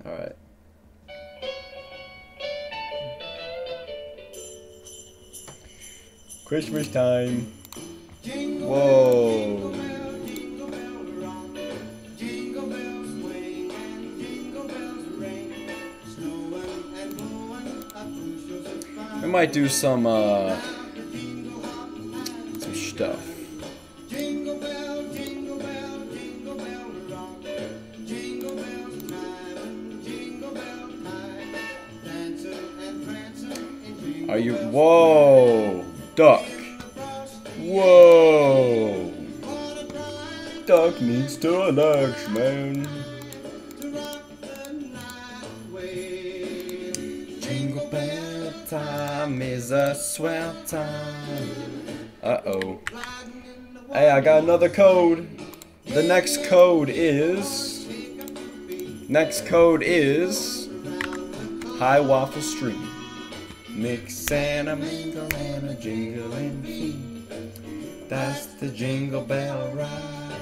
Alright. Christmas time. Whoa. We might do some stuff. Are you? Whoa, duck. Whoa. Duck needs to relax, man. Jingle bell time is a swell time. Uh-oh. Hey, I got another code. The next code is... Hiawatha Street. Mix and a mingle and a jingling feet. That's the Jingle Bell ride.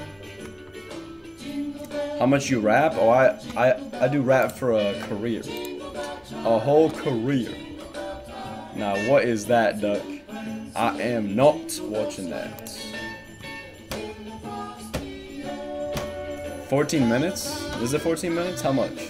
How much you rap? Oh, I do rap for a career. A whole career. Now, what is that, Duck? I am not watching that. 14 minutes? Is it 14 minutes? How much?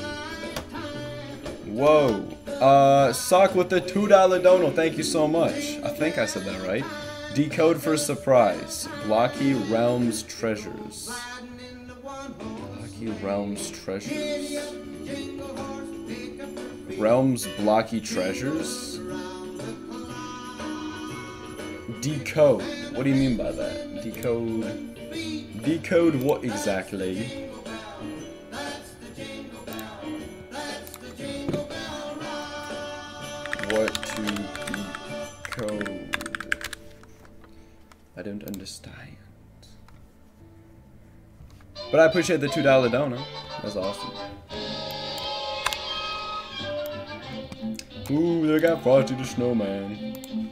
Whoa. Sock with the $2 dono. Thank you so much. I think I said that right. Decode for surprise. Blocky Realms Treasures. Blocky Realms Treasures. Realms Blocky Treasures? Decode. What do you mean by that? Decode. Decode what exactly? What to decode? I don't understand. But I appreciate the $2 dono. That's awesome. Ooh, they got Frosty the Snowman.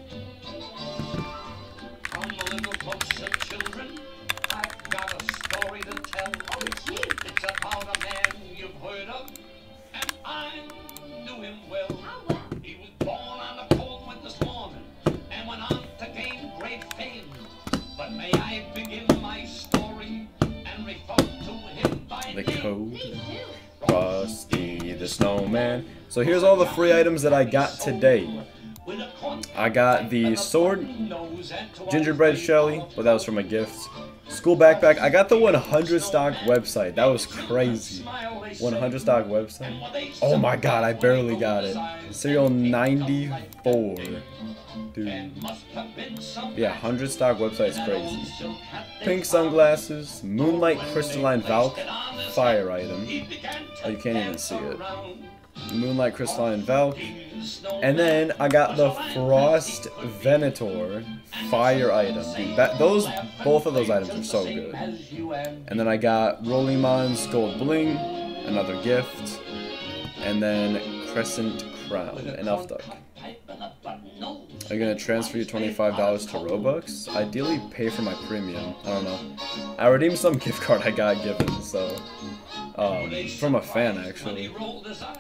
The code. Frosty the Snowman. So here's all the free items that I got today. I got the sword, gingerbread Shelly, but that was from a gift. School backpack. I got the 100 stock website. That was crazy. 100 stock website. Oh my god, I barely got it. Serial 94. Dude. Yeah, 100 stock website's crazy. Pink sunglasses, Moonlight Crystalline Valk, fire item. Oh, you can't even see it. Moonlight Crystalline Valk. And then I got the Frost Venator, fire item. Dude, both of those items are so good. And then I got Rollymon's Gold Bling, another gift. And then Crescent Crown, and Elf Duck. Are you gonna transfer your $25 to Robux? Ideally pay for my premium. I don't know. I redeemed some gift card I got given, so from a fan actually. Oh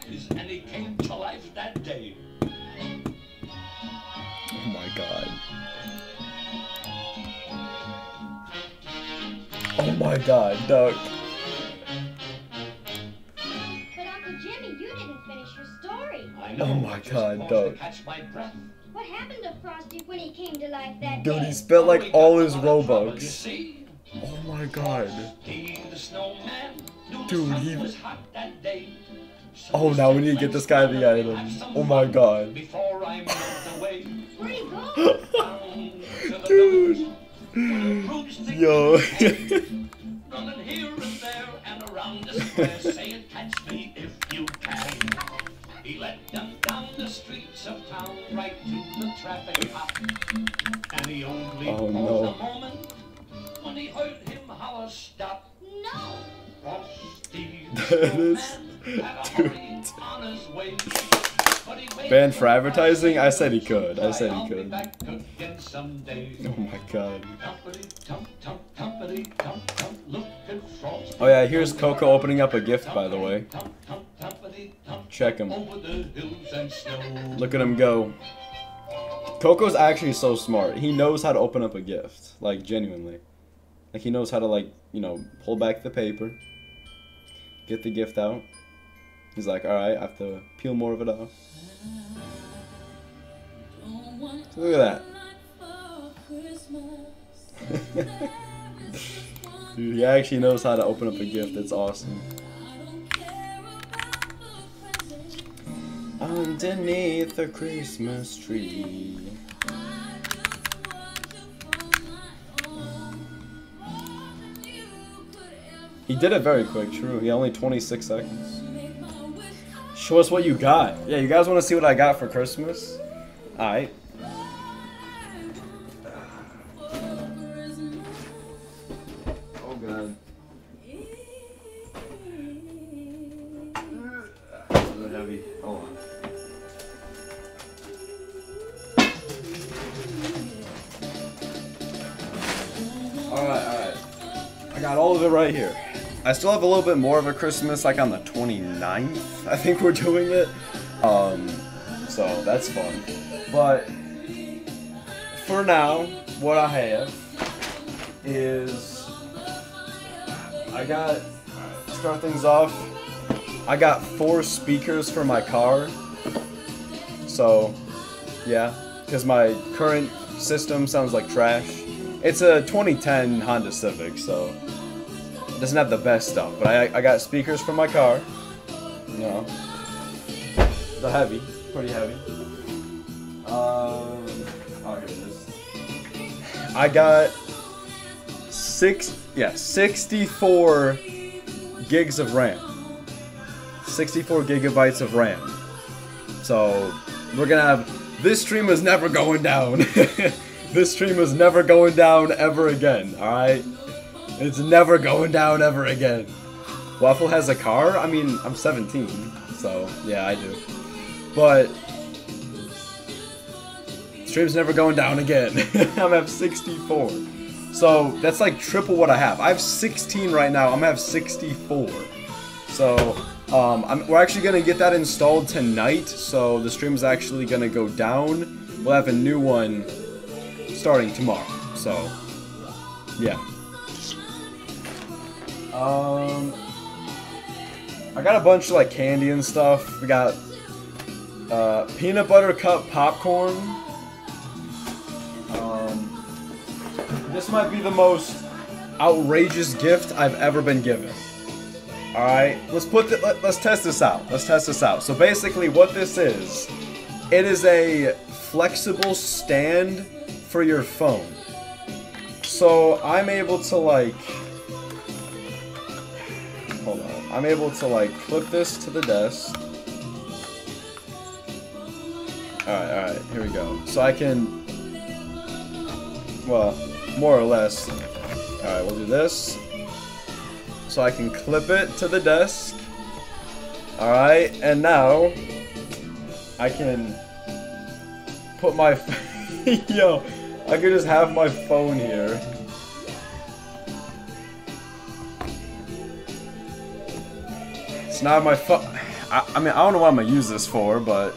my god. Oh my god, Duck. But Uncle Jimmy, you didn't finish your story. Oh my god, Duck. What happened to Frosty when he came to life that Dude, day? he spent like all his Robux. Oh my god. Dude, he... Oh, now we need to get this guy the item. Oh my god. Where'd he go? Dude. Yo. Running here and there and around the square saying catch me if you can. He led them down the streets of town right to the traffic cop. And he only paused a moment when he heard him holler stop. No! Frosty This had a hurry on his way. Banned for advertising? I said he could. I said he could. Oh my god. Oh yeah, here's Coco opening up a gift, by the way. Check him. Look at him go. Coco's actually so smart. He knows how to open up a gift. Like, genuinely. Like, he knows how to, like, you know, pull back the paper. Get the gift out. He's like, alright, I have to peel more of it off. So look at that. Dude, he actually knows how to open up a gift. It's awesome. Underneath the Christmas tree. He did it very quick, true. He only 26 seconds. Show us what you got. Yeah, you guys want to see what I got for Christmas? Alright. Oh god. That's a bit heavy. Hold on. Alright. I got all of it right here. I still have a little bit more of a Christmas, like on the 29th, I think we're doing it. So that's fun. But for now, what I have is start things off. I got 4 speakers for my car. So yeah, because my current system sounds like trash. It's a 2010 Honda Civic, so it doesn't have the best stuff, but I got speakers for my car. You know, they're heavy, pretty heavy. Oh, here it is. I got 64 gigs of RAM. 64 gigabytes of RAM. So we're gonna have. This stream is never going down. This stream is never going down ever again. All right. It's never going down ever again. Waffle has a car? I mean, I'm 17, so yeah, I do. But stream's never going down again. I'm at 64. So that's like triple what I have. I have 16 right now. I'm gonna have 64. So we're actually gonna get that installed tonight. So the stream's actually gonna go down. We'll have a new one starting tomorrow. So yeah. I got a bunch of like candy and stuff. We got peanut butter cup popcorn. This might be the most outrageous gift I've ever been given. All right, let's test this out. Let's test this out. So basically, what this is, it is a flexible stand for your phone. So I'm able to like. Hold on. I'm able to like clip this to the desk. Alright, here we go. So I can, well, more or less. Alright, we'll do this. So I can clip it to the desk. Alright, and now I can put my, yo, I can just have my phone here. It's not my phone. I mean, I don't know what I'm gonna use this for, but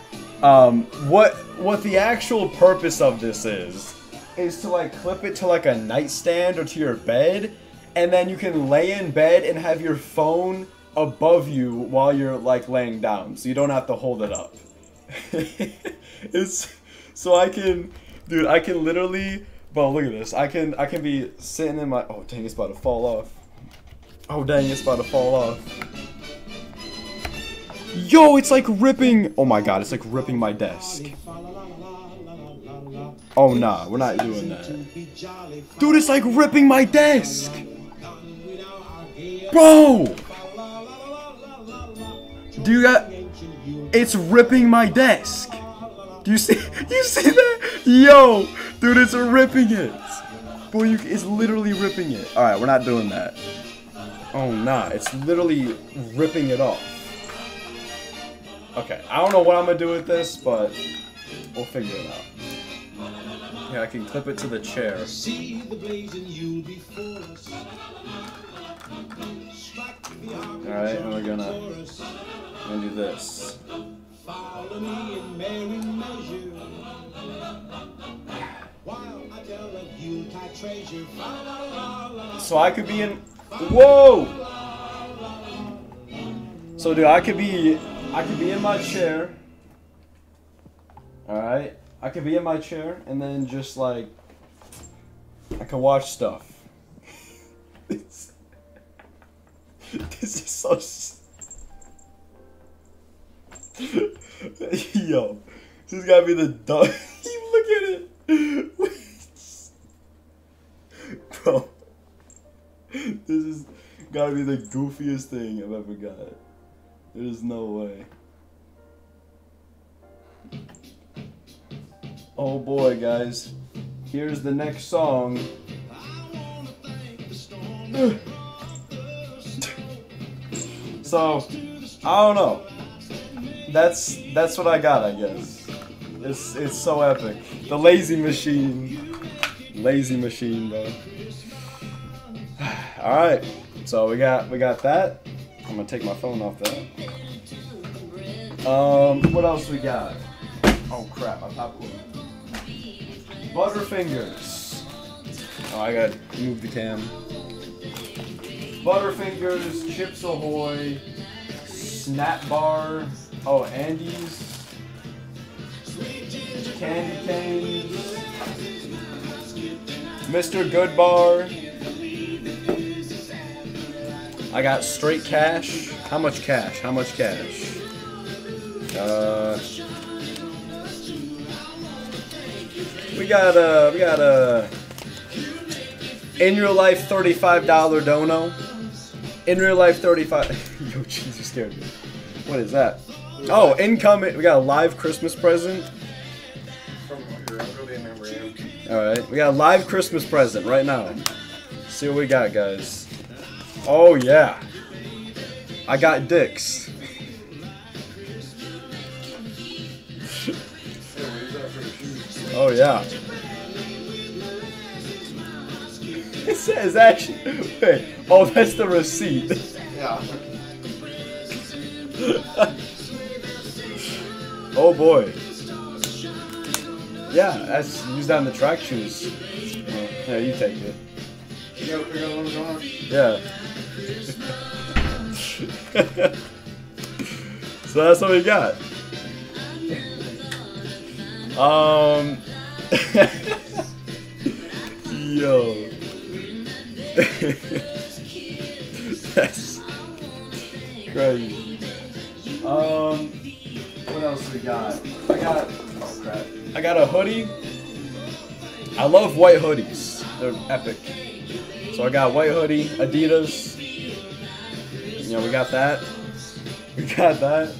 what the actual purpose of this is to like clip it to like a nightstand or to your bed, and then you can lay in bed and have your phone above you while you're like laying down, so you don't have to hold it up. It's so I can, dude, I can literally, bro, look at this. I can be sitting in my, oh dang, it's about to fall off. Oh dang, it's about to fall off. Yo, it's like ripping, oh my god, it's like ripping my desk. Oh nah, we're not doing that. Dude, it's like ripping my desk. Bro! Do you got, it's ripping my desk. Do you see that? Yo, dude, it's ripping it. Boy, it's literally ripping it. Alright, we're not doing that. Oh nah, it's literally ripping it off. Okay, I don't know what I'm gonna do with this, but we'll figure it out. Yeah, I can clip it to the chair. Alright, and we're gonna gonna do this. Follow me in merry measure. While I tell of Yuletide treasure. So I could be in. Whoa! So dude, I could be in my chair. All right, I could be in my chair and then just like I could watch stuff. This is so. Yo, this has gotta be the dumb. Look at it, bro. This is gotta be the goofiest thing I've ever got. There's no way. Oh boy, guys. Here's the next song. So, I don't know. That's what I got, I guess. It's so epic. The Lazy Machine. Lazy Machine, bro. Alright. So we got that. I'm gonna take my phone off that. What else we got? Oh crap, my popcorn. Butterfingers. Oh, I gotta move the cam. Butterfingers, Chips Ahoy, Snap Bar, oh, Andes, Candy Canes, Mr. Goodbar. I got straight cash. How much cash? How much cash? We got in real life $35 dono. In real life 35. Yo, jeez, you scared me. What is that? Oh, incoming. We got a live Christmas present. Alright, we got a live Christmas present right now. See what we got, guys. Oh, yeah. I got dicks. Oh, yeah. It says actually. Wait. Oh, that's the receipt. Yeah. Oh boy. Yeah, that's used on the track shoes. Yeah, you take it. You got one going on? Yeah. So that's what we got. Yo. That's crazy. What else we got? Oh crap. I got a hoodie. I love white hoodies. They're epic. So I got white hoodie, Adidas. You know, we got that. We got that.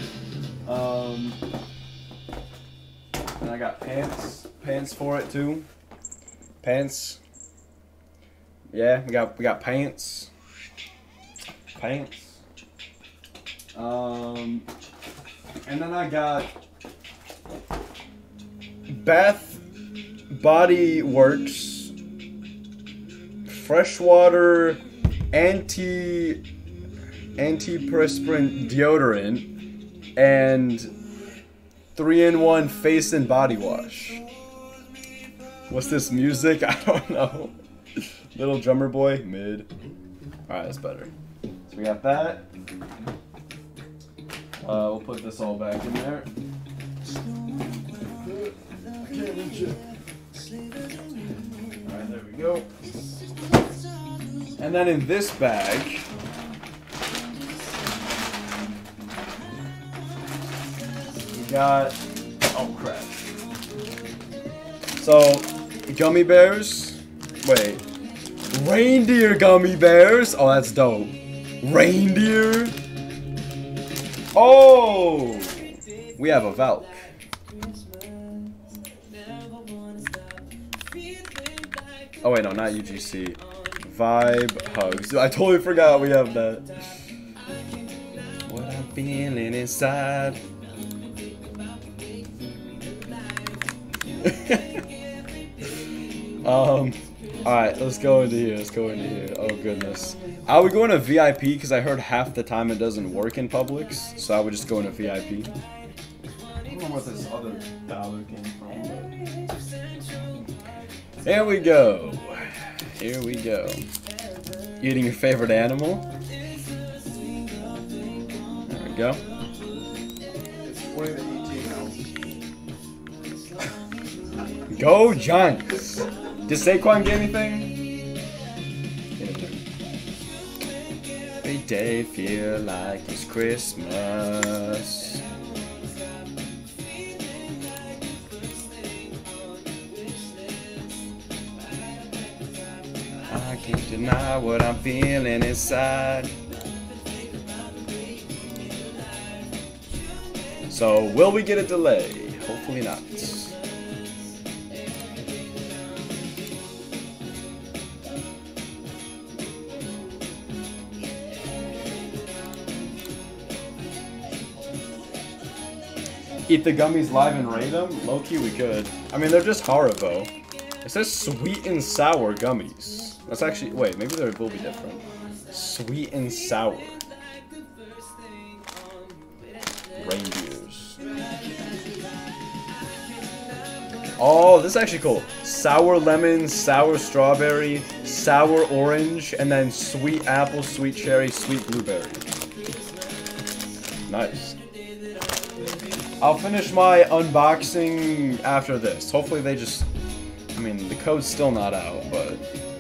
And I got pants. Pants for it too. Pants. Yeah, we got pants. Pants. And then I got Bath Body Works freshwater antiperspirant deodorant and 3-in-1 face and body wash. What's this music? I don't know. Little drummer boy, mid. Alright, that's better. So we got that. We'll put this all back in there. Alright, there we go. And then in this bag, we got, oh crap. So, gummy bears. Wait. Reindeer gummy bears. Oh, that's dope. Reindeer. Oh! We have a Valk. Oh wait, no, not UGC. Vibe Hugs. I totally forgot we have that. What I'm feeling inside. Alright, let's go into here. Let's go into here. Oh, goodness. I would go into VIP because I heard half the time it doesn't work in Publix. So I would just go into VIP. I don't know what this other dollar came from, but... Here we go. Here we go. Eating your favorite animal. There we go. It's 20 to 18 now. Go Giants! Did Saquon get anything? Every day feel like it's Christmas. I can't deny what I'm feeling inside. So, will we get a delay? Hopefully not. Eat the gummies live and rate them? Low-key we could. I mean, they're just Haribo. It says sweet and sour gummies. That's actually... Wait, maybe they will be different. Sweet and sour. Reindeers. Oh, this is actually cool. Sour lemon, sour strawberry, sour orange, and then sweet apple, sweet cherry, sweet blueberry. Nice. I'll finish my unboxing after this. Hopefully they just... I mean, the code's still not out, but...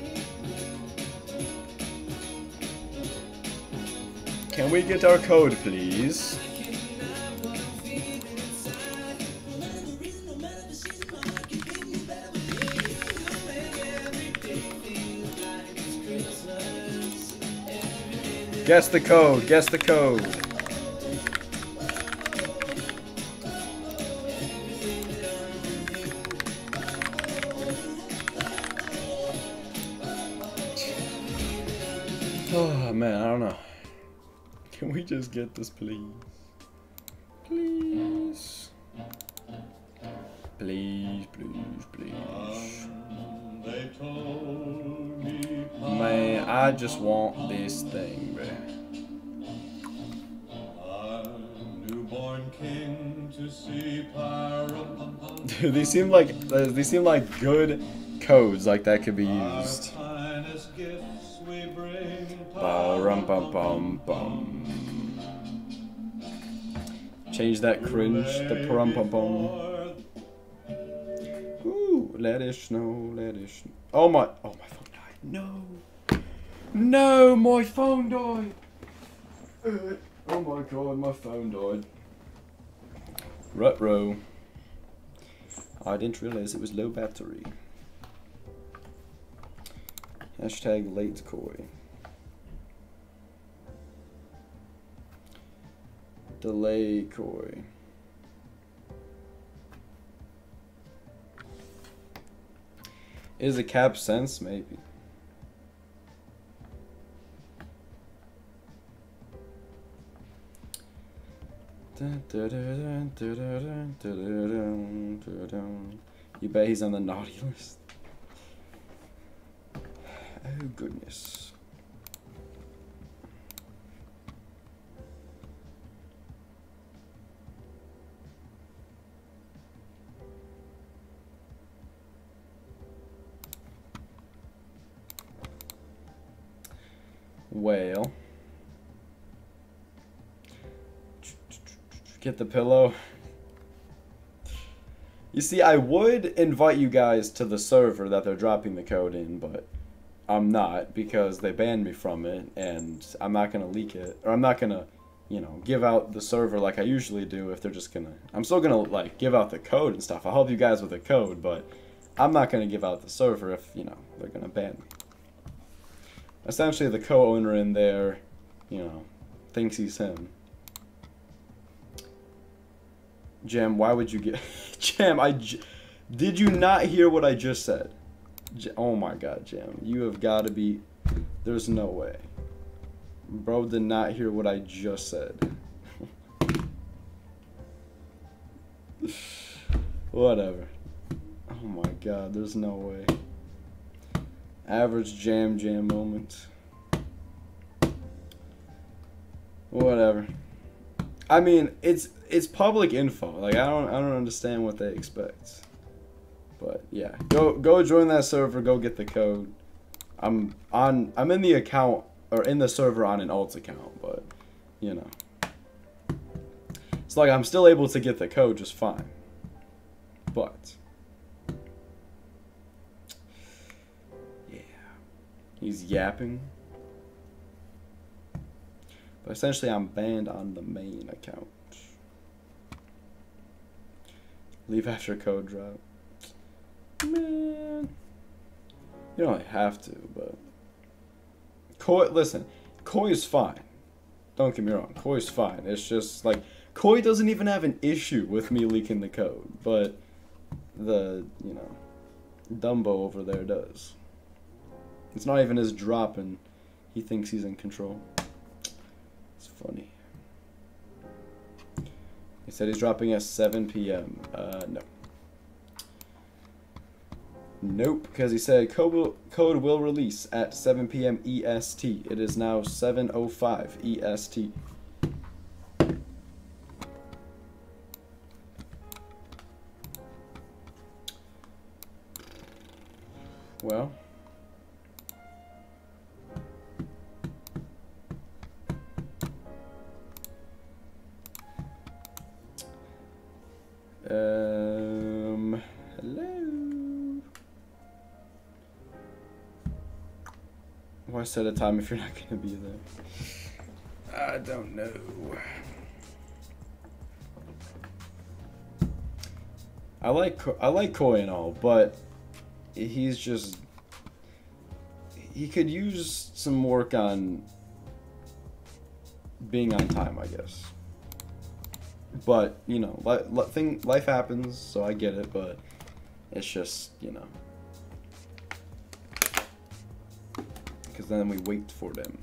Can we get our code, please? Guess the code, guess the code. Oh man, I don't know. Can we just get this, please? Please. Please, please, please. They told me Man, I just want this thing, bro. I'm newborn king to see Parappa. Dude, these seem like good codes, like that could be used. Finest gifts we bring. Ba-rum-pum-pum-pum. Change that cringe, the pum-pum-pum. Ooh, let it snow, let it snow. Oh my phone died. No. No, my phone died. Oh my god, my phone died. Ruh-roh. I didn't realize it was low battery. Hashtag late koi. Delay koi. Is a cap sense? Maybe. You bet he's on the naughty list. Oh goodness. Well, get the pillow. You see, I would invite you guys to the server that they're dropping the code in, but I'm not because they banned me from it, and I'm not gonna leak it, or I'm not gonna, you know, give out the server like I usually do. If they're just gonna, I'm still gonna like give out the code and stuff. I'll help you guys with the code, but I'm not gonna give out the server if, you know, they're gonna ban me. Essentially, the co-owner in there, you know, thinks he's him. Jam, why would you get... Jam, did you not hear what I just said? Oh my god, Jam. You have got to be... There's no way. Bro did not hear what I just said. Whatever. Oh my god, there's no way. Average jam moment. Whatever. I mean, it's public info. Like I don't understand what they expect. But yeah, go join that server. Go get the code. I'm in the account or in the server on an alt account, but you know, it's like I'm still able to get the code just fine. But yeah, he's yapping. But essentially, I'm banned on the main account. Leave after code drop. Man, you don't have to, but Koi. Listen, Koi's fine. Don't get me wrong, Koi's fine. It's just like Koi doesn't even have an issue with me leaking the code, but the Dumbo over there does. It's not even his drop, and he thinks he's in control. It's funny. He said he's dropping at 7 p.m. No. Nope, because he said code will release at 7 p.m. EST. It is now 7:05 EST. Well. Hello. Why set a time if you're not gonna be there? I don't know. I like Koi and all, but he's just, he could use some work on being on time, I guess. But you know, life happens, so I get it. But it's just, you know, because then we wait for them.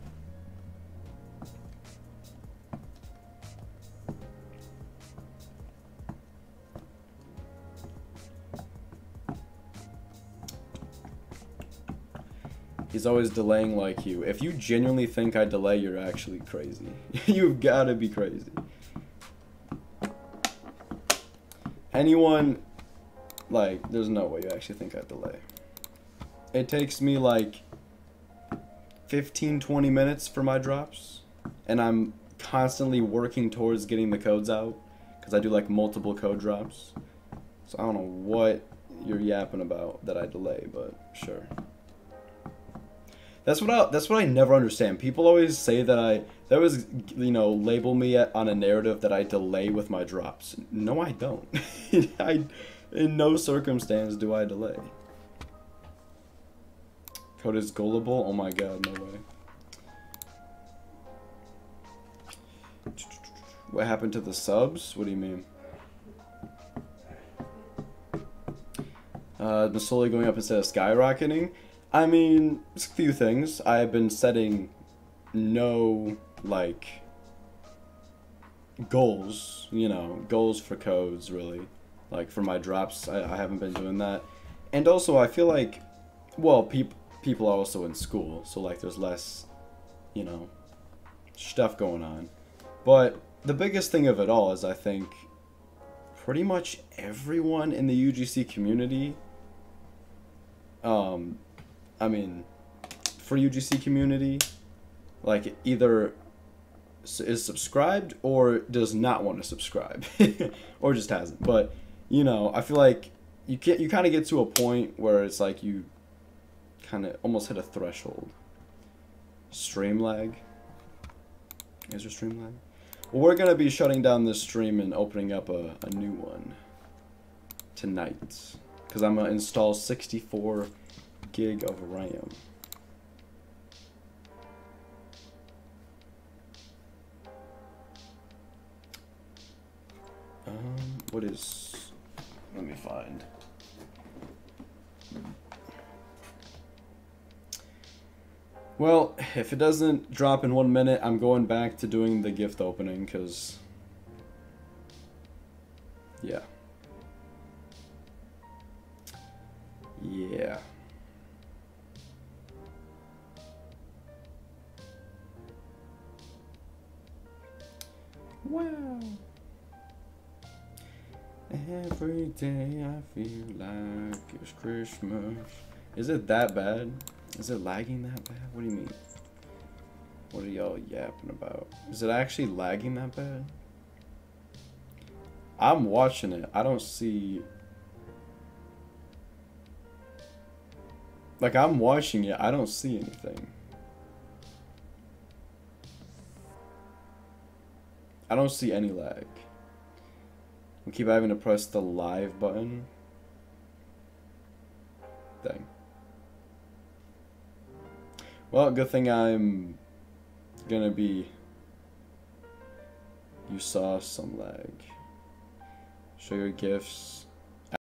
He's always delaying like you. If you genuinely think I delay, you're actually crazy. You've got to be crazy. Anyone, like, there's no way you actually think I delay. It takes me like 15-20 minutes for my drops, and I'm constantly working towards getting the codes out because I do like multiple code drops. So I don't know what you're yapping about that I delay, but sure. That's what I never understand. People always say that label me on a narrative that I delay with my drops. No, I don't. In no circumstance do I delay. Code is gullible? Oh my god, no way. What happened to the subs? What do you mean? Been slowly going up instead of skyrocketing? I mean, it's a few things. I've been setting no, like, goals, goals for codes, really. Like, for my drops, I haven't been doing that. And also, I feel like, well, people are also in school, so, like, there's less, stuff going on. But the biggest thing of it all is, I think, pretty much everyone in the UGC community, I mean, for UGC community, like, either is subscribed or does not want to subscribe, or just hasn't. But I feel like you kind of get to a point where it's like you kind of almost hit a threshold. Stream lag. Is there stream lag? Well, we're gonna be shutting down this stream and opening up a new one tonight because I'm gonna install 64 gig of RAM. What is? Let me find. Well, if it doesn't drop in 1 minute, I'm going back to doing the gift opening, because yeah. Wow. Every day I feel like it's Christmas. Is it that bad? Is it lagging that bad? What do you mean? What are y'all yapping about? Is it actually lagging that bad? I'm watching it. I don't see... Like, I'm watching it. I don't see anything. I don't see any lag. We keep having to press the live button. Dang. Well, good thing I'm gonna be... You saw some lag. Show your gifts.